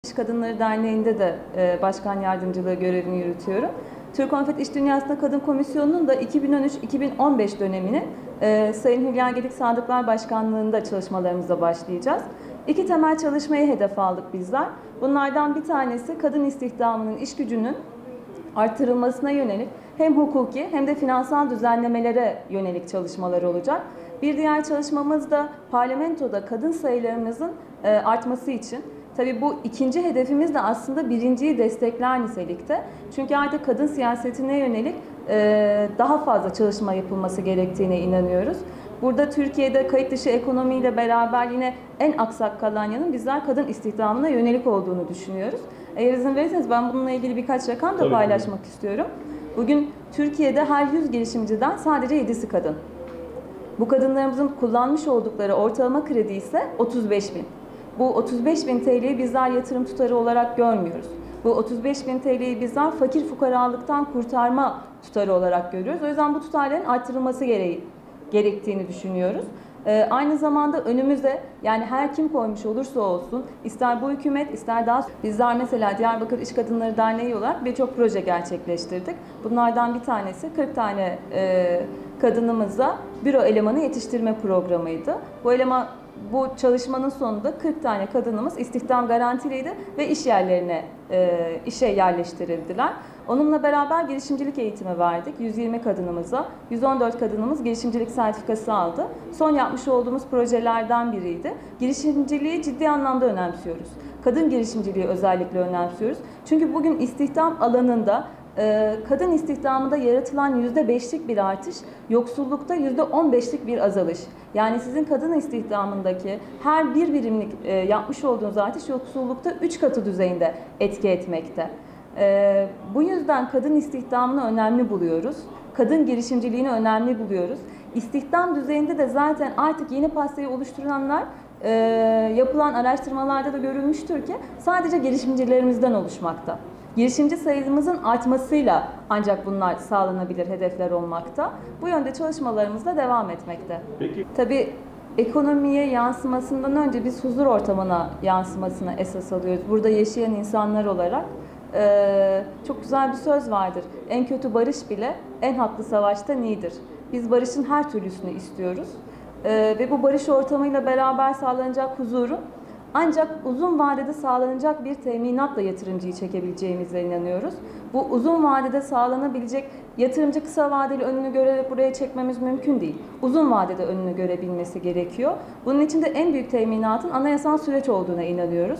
İş Kadınları Derneği'nde de başkan yardımcılığı görevini yürütüyorum. Türk Konfet İş Dünyası'nda Kadın Komisyonu'nun da 2013-2015 dönemini Sayın Hülya Gedik Sadıklar Başkanlığı'nda çalışmalarımıza başlayacağız. İki temel çalışmayı hedef aldık bizler. Bunlardan bir tanesi kadın istihdamının, iş gücünün artırılmasına yönelik hem hukuki hem de finansal düzenlemelere yönelik çalışmalar olacak. Bir diğer çalışmamız da parlamentoda kadın sayılarımızın artması için. Tabii bu ikinci hedefimiz de aslında birinciyi destekler nitelikte. Çünkü artık kadın siyasetine yönelik daha fazla çalışma yapılması gerektiğine inanıyoruz. Burada Türkiye'de kayıt dışı ekonomiyle beraber yine en aksak kalan yanın bizler kadın istihdamına yönelik olduğunu düşünüyoruz. Eğer izin verirseniz ben bununla ilgili birkaç rakam da paylaşmak istiyorum. Bugün Türkiye'de her 100 girişimciden sadece 7'si kadın. Bu kadınlarımızın kullanmış oldukları ortalama kredi ise 35.000. Bu 35.000 TL'yi bizler yatırım tutarı olarak görmüyoruz. Bu 35.000 TL'yi bizler fakir fukaralıktan kurtarma tutarı olarak görüyoruz. O yüzden bu tutarların artırılması gerektiğini düşünüyoruz. Aynı zamanda önümüze, yani her kim koymuş olursa olsun, ister bu hükümet ister daha bizler mesela Diyarbakır İş Kadınları Derneği olarak birçok proje gerçekleştirdik. Bunlardan bir tanesi 40 tane kadınımıza büro elemanı yetiştirme programıydı. Bu çalışmanın sonunda 40 tane kadınımız istihdam garantiliydi ve iş yerlerine işe yerleştirildiler. Onunla beraber girişimcilik eğitimi verdik 120 kadınımıza. 114 kadınımız girişimcilik sertifikası aldı. Son yapmış olduğumuz projelerden biriydi. Girişimciliği ciddi anlamda önemsiyoruz. Kadın girişimciliği özellikle önemsiyoruz. Çünkü bugün istihdam alanında kadın istihdamında yaratılan %5'lik bir artış, yoksullukta %15'lik bir azalış. Yani sizin kadın istihdamındaki her bir birimlik yapmış olduğunuz artış yoksullukta 3 katı düzeyinde etki etmekte. Bu yüzden kadın istihdamını önemli buluyoruz. Kadın girişimciliğini önemli buluyoruz. İstihdam düzeyinde de zaten artık yeni pastayı oluşturanlar yapılan araştırmalarda da görülmüştür ki sadece girişimcilerimizden oluşmakta. Girişimci sayımızın artmasıyla ancak bunlar sağlanabilir hedefler olmakta. Bu yönde çalışmalarımız da devam etmekte. Peki. Tabii ekonomiye yansımasından önce biz huzur ortamına yansımasını esas alıyoruz. Burada yaşayan insanlar olarak çok güzel bir söz vardır. En kötü barış bile en haklı savaştan iyidir. Biz barışın her türlüsünü istiyoruz. Ve bu barış ortamıyla beraber sağlanacak huzuru ancak uzun vadede sağlanacak bir teminatla yatırımcıyı çekebileceğimize inanıyoruz. Bu uzun vadede sağlanabilecek yatırımcı kısa vadeli önünü görerek buraya çekmemiz mümkün değil. Uzun vadede önünü görebilmesi gerekiyor. Bunun için de en büyük teminatın anayasal süreç olduğuna inanıyoruz.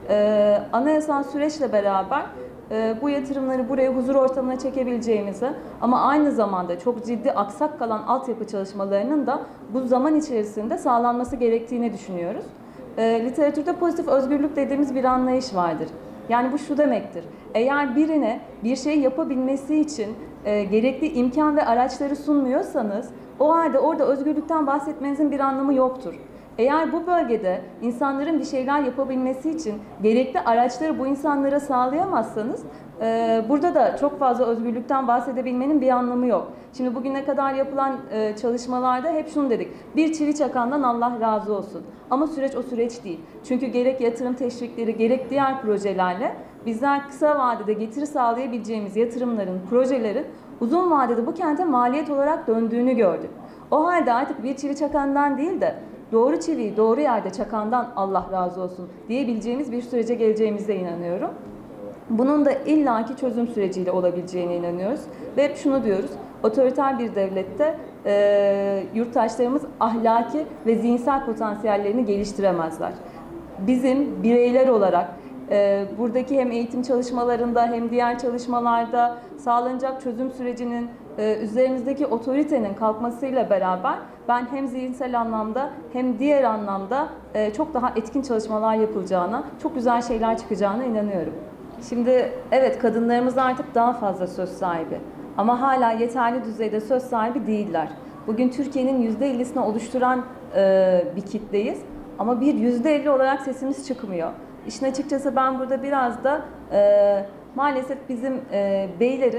Anayasal süreçle beraber bu yatırımları buraya huzur ortamına çekebileceğimizi ama aynı zamanda çok ciddi aksak kalan altyapı çalışmalarının da bu zaman içerisinde sağlanması gerektiğini düşünüyoruz. Literatürde pozitif özgürlük dediğimiz bir anlayış vardır. Yani bu şu demektir. Eğer birine bir şey yapabilmesi için gerekli imkan ve araçları sunmuyorsanız o halde orada özgürlükten bahsetmenizin bir anlamı yoktur. Eğer bu bölgede insanların bir şeyler yapabilmesi için gerekli araçları bu insanlara sağlayamazsanız burada da çok fazla özgürlükten bahsedebilmenin bir anlamı yok. Şimdi bugüne kadar yapılan çalışmalarda hep şunu dedik. Bir çivi çakandan Allah razı olsun. Ama süreç o süreç değil. Çünkü gerek yatırım teşvikleri gerek diğer projelerle bizler kısa vadede getiri sağlayabileceğimiz yatırımların, projelerin uzun vadede bu kente maliyet olarak döndüğünü gördük. O halde artık bir çivi çakandan değil de doğru çiviyi doğru yerde çakandan Allah razı olsun diyebileceğimiz bir sürece geleceğimize inanıyorum. Bunun da illaki çözüm süreciyle olabileceğine inanıyoruz. Ve hep şunu diyoruz, otoriter bir devlette yurttaşlarımız ahlaki ve zihinsel potansiyellerini geliştiremezler. Bizim bireyler olarak buradaki hem eğitim çalışmalarında hem diğer çalışmalarda sağlanacak çözüm sürecinin üzerimizdeki otoritenin kalkmasıyla beraber ben hem zihinsel anlamda hem diğer anlamda çok daha etkin çalışmalar yapılacağına, çok güzel şeyler çıkacağına inanıyorum. Şimdi evet, kadınlarımız artık daha fazla söz sahibi ama hala yeterli düzeyde söz sahibi değiller. Bugün Türkiye'nin %50'sini oluşturan bir kitleyiz ama bir %50 olarak sesimiz çıkmıyor. İşin açıkçası ben burada biraz da maalesef bizim beylerin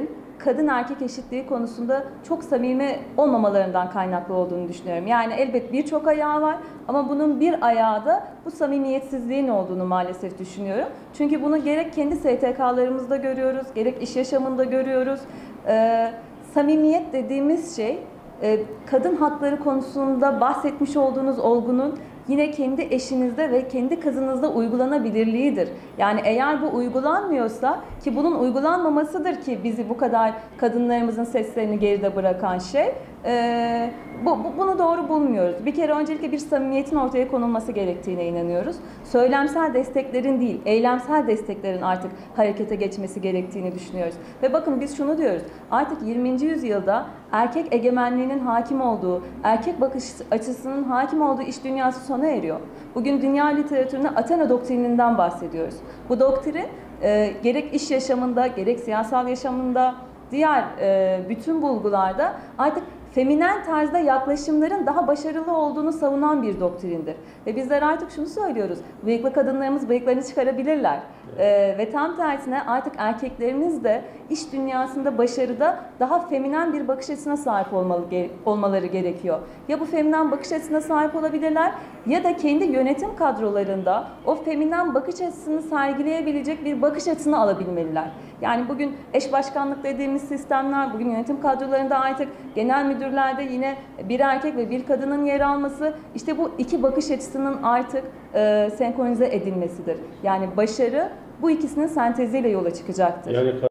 kadın erkek eşitliği konusunda çok samimi olmamalarından kaynaklı olduğunu düşünüyorum. Yani elbet birçok ayağı var ama bunun bir ayağı da bu samimiyetsizliğin olduğunu maalesef düşünüyorum. Çünkü bunu gerek kendi STK'larımızda görüyoruz, gerek iş yaşamında görüyoruz. Samimiyet dediğimiz şey, kadın hakları konusunda bahsetmiş olduğunuz olgunun yine kendi eşinizde ve kendi kızınızda uygulanabilirliğidir. Yani eğer bu uygulanmıyorsa, ki bunun uygulanmamasıdır ki bizi bu kadar kadınlarımızın seslerini geride bırakan şey, bunu doğru bulmuyoruz. Bir kere öncelikle bir samimiyetin ortaya konulması gerektiğine inanıyoruz. Söylemsel desteklerin değil, eylemsel desteklerin artık harekete geçmesi gerektiğini düşünüyoruz. Ve bakın biz şunu diyoruz, artık 20. yüzyılda erkek egemenliğinin hakim olduğu, erkek bakış açısının hakim olduğu iş dünyası sona eriyor. Bugün dünya literatüründe Athena doktrininden bahsediyoruz. Bu doktrin gerek iş yaşamında, gerek siyasal yaşamında, diğer bütün bulgularda artık feminen tarzda yaklaşımların daha başarılı olduğunu savunan bir doktrindir. Ve bizler artık şunu söylüyoruz, bıyıklı kadınlarımız bıyıklarını çıkarabilirler. Ve tam tersine artık erkeklerimiz de iş dünyasında başarıda daha feminen bir bakış açısına sahip olmaları gerekiyor. Ya bu feminen bakış açısına sahip olabilirler ya da kendi yönetim kadrolarında o feminen bakış açısını sergileyebilecek bir bakış açısını alabilmeliler. Yani bugün eş başkanlık dediğimiz sistemler, bugün yönetim kadrolarında artık genel müdürlerde yine bir erkek ve bir kadının yer alması, işte bu iki bakış açısının artık senkronize edilmesidir. Yani başarı bu ikisinin senteziyle yola çıkacaktır. Yani